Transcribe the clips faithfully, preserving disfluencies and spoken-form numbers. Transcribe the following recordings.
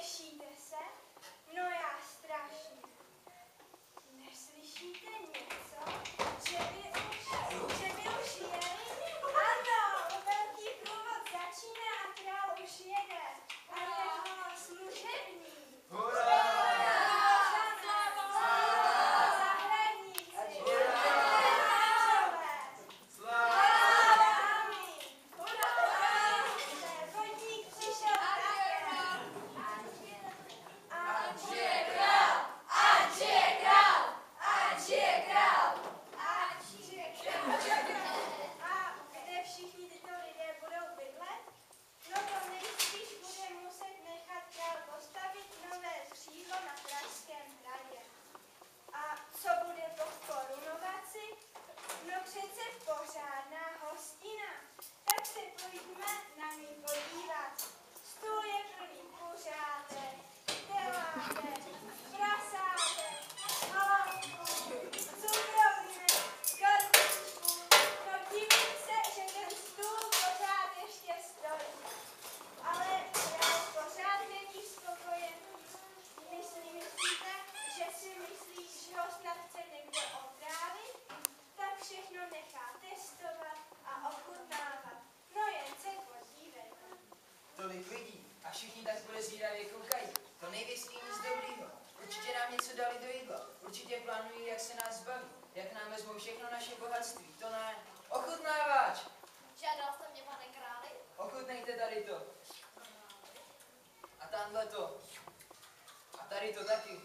Těšíte se? No já strašně. Neslyšíte něco? Že by už, že by už jeli? Ano, velký průvod začíná a král už jede. A jeho služebník. Hurá! Tolik lidí a všichni tak podezíravě koukají. To nevěstí nic dobrýho. Určitě nám něco dali do jídla. Určitě plánují, jak se nás zbaví. Jak nám vezmou všechno naše bohatství. To ne. Ochutnávač! Žádal jste mě, pane králi? Ochutnejte tady to. A tamhle to. A tady to taky.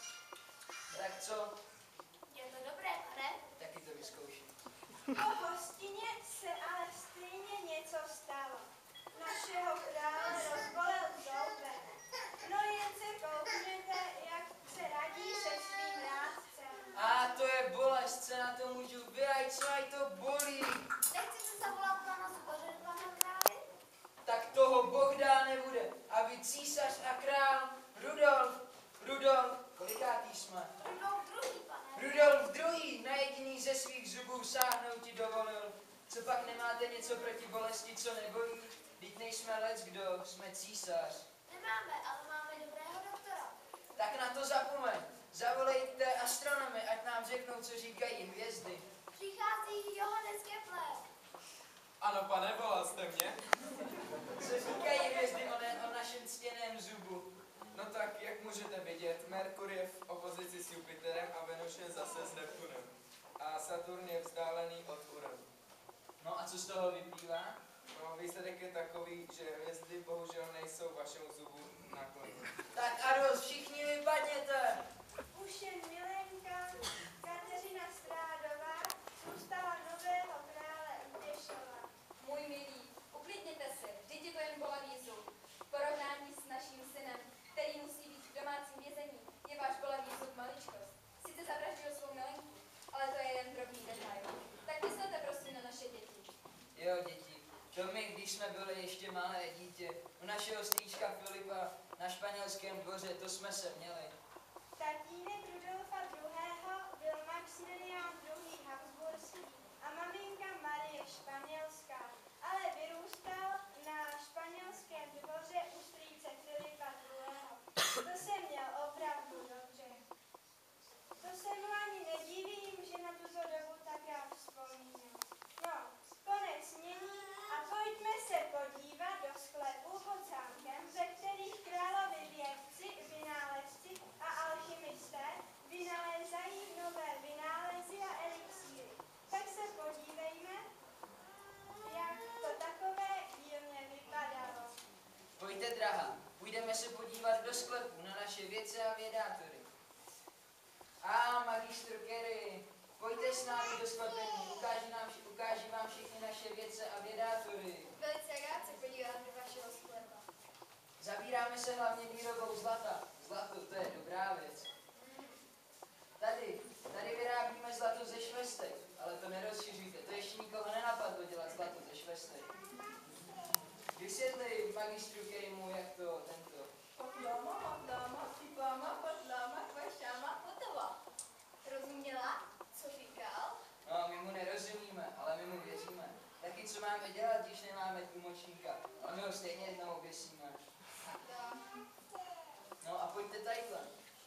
Tak co? Je to dobré, pane? Taky to vyzkouším. Po hostině se ale stejně něco stalo. Našeho krále rozbolel zoubek. No jen se koukněte, jak se radí se svým rádcem. A to je bolest, se na to můžu vyjít, co aj to bolí. Nechcete zavolat pana zubaře, pane králi? Tak toho Bůh dá nebude. A vy císař a král Rudolf, Rudolf, kolikátý jsme? Rudolf druhý, pane. Rudolf druhý, na jediný ze svých zubů sáhnout ti dovolil. Co pak nemáte něco proti bolesti, co nebolí? Vždyť nejsme leckdo, jsme císař. Nemáme, ale máme dobrého doktora. Tak na to zapomeň. Zavolejte astronomy, ať nám řeknou, co říkají hvězdy. Přichází Johannes Kepler. Ano, pane, volal jste mě? Co říkají hvězdy o, ne, o našem ctěném zubu? No tak, jak můžete vidět, Merkur je v opozici s Jupiterem a Venus je zase s Neptunem. A Saturn je vzdálený od Uranu. No a co z toho vyplývá? No, výsledek je takový, že hvězdy bohužel nejsou vašemu zubu nakloněny. Tak a dost, všichni vypadněte! Už jen milenka Kateřina Strádová zůstala nového krále utěšovat. Můj milý, uklidněte se, vždyť je to jen bolavý zub. V porovnání s naším synem, který musí být v domácím vězení, je váš bolavý zub maličkost. Sice zavraždil svou milenku, ale to je jen drobný detail. Tak myslete prosím na naše děti. Jo, děti. To my, když jsme byli ještě malé dítě, u našeho strýčka Filipa na španělském dvoře, to jsme se měli. Tatínek Rudolfa druhého. byl Maximilián druhý. Habsburský a maminka Marie španělská, ale vyrůstal na španělském dvoře u strýce Filipa druhého. To se měl opravdu dobře. To se mu ani nedivím, že na tuto dobu tak rád vzpomínám. No, konec mění a pojďme se podívat do sklepů pod zámkem, ve kterých královi vědci, vynálezci a alchymisté vynalézají nové vynálezy a elixíry. Tak se podívejme, jak to takové dílně vypadalo. Pojďte, drahá, půjdeme se podívat do sklepu na naše vědce a vědátory. A magistr Kerry, pojďte s námi do sklepení, ukáži, nám, ukáži vám všechny naše vědce a vědátory. Velice rád se podívám do vašeho sklepa. Zabíráme se hlavně výrobou zlata. Zlato, to je dobrá věc. Tady, tady vyrábíme zlato ze švestek, ale to nerozšiřujte, to ještě nikoho nenapadlo dělat zlato ze švestek. Vysvětli magistru Kerrymu, jak to, tento. Patlama, patlama, pipama, patlama, kvašama, hotova. Rozuměla, co říkal? No, my mu nerozumíme, ale my mu věříme. Taky co máme dělat, když nemáme tlumočníka? Ale my ho stejně jednou oběsíme. tadyhle.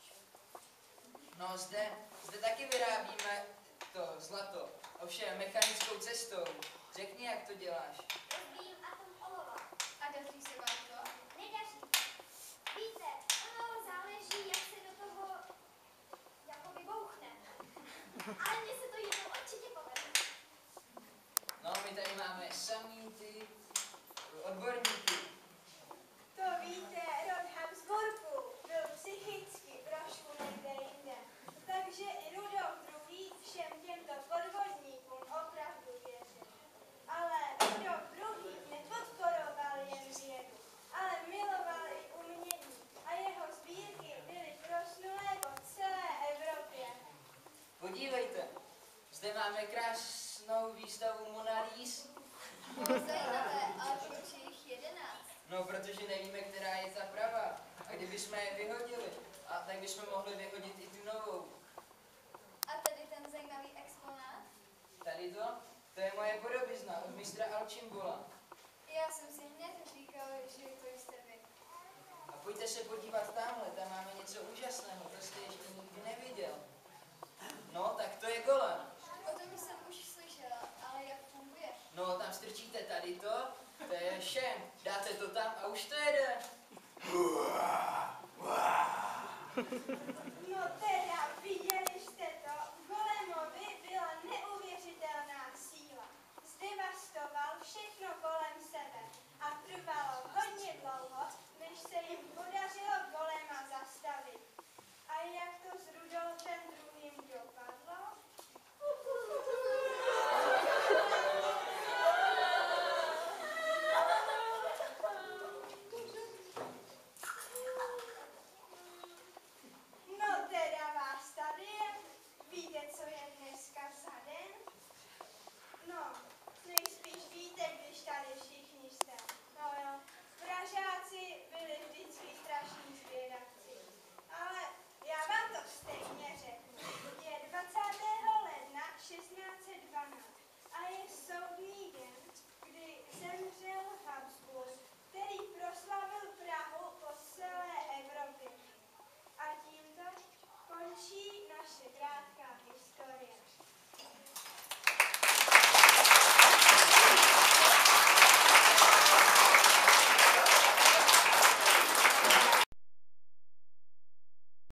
No zde, zde taky vyrábíme to zlato, ovšem mechanickou cestou. Řekni, jak to děláš. Rozbíjím atom olova. A daří se vám to? Nedaří. Víte, ono záleží, jak se do toho jakoby bouchne. Ale mně se to jednou určitě povede. No, my tady máme samý ty odborníky. To víte, rod Habsburků byl psychicky trošku někde jinde. Takže i Rudolf druhý. všem těmto podvodníkům opravdu věřil. Ale Rudolf druhý. nepodporoval jen vědu, ale miloval i umění a jeho sbírky byly proslulé po celé Evropě. Podívejte, zde máme krásnou výstavu Mona Lisa. Zajímavé, ale proč je jich jedenáct? No, protože nevíme, která je ta pravá. A kdybychom je vyhodili, a tak bychom mohli vyhodit i tu novou. A tady ten zajímavý exponát? Tady to? To je moje podobizna od mistra Alčimbola. Já jsem si hned říkal, že to jste vy. A pojďte se podívat tamhle, tam máme něco úžasného, to jste ještě nikdy neviděl. No, tak to je golem. O tom jsem už slyšela, ale jak funguje? No, tam strčíte tady to, to je šem. Dáte to tam a už to jede. No teda, viděli jste to? Golemovi byla neuvěřitelná síla. Zdevastoval všechno